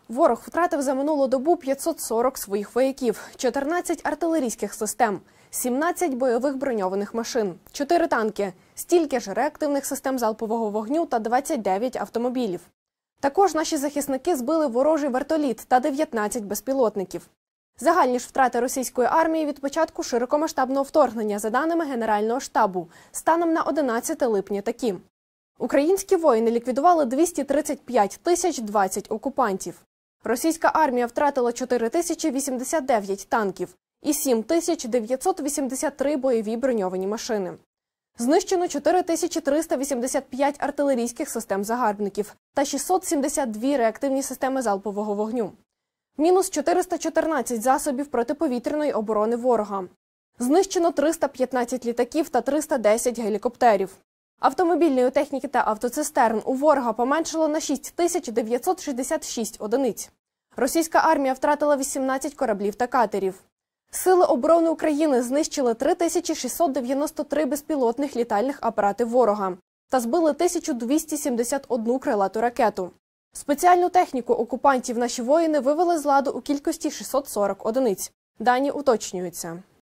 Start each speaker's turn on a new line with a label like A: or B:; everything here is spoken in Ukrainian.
A: Ворог втратив за минулу добу 540 своїх вояків, 14 артилерійських систем, 17 бойових броньованих машин, 4 танки, стільки ж реактивних систем залпового вогню та 29 автомобілів. Також наші захисники збили ворожий вертоліт та 19 безпілотників. Загальні ж втрати російської армії від початку широкомасштабного вторгнення, за даними Генерального штабу, станом на 11 липня такі. Українські воїни ліквідували 235 020 окупантів. Російська армія втратила 4089 танків і 7983 бойові броньовані машини. Знищено 4385 артилерійських систем загарбників та 672 реактивні системи залпового вогню. Мінус 414 засобів протиповітряної оборони ворога. Знищено 315 літаків та 310 гелікоптерів. Автомобільної техніки та автоцистерн у ворога поменшало на 6966 одиниць. Російська армія втратила 18 кораблів та катерів. Сили оборони України знищили 3693 безпілотних літальних апарати ворога та збили 1271 крилату ракету. Спеціальну техніку окупантів наші воїни вивели з ладу у кількості 640 одиниць. Дані уточнюються.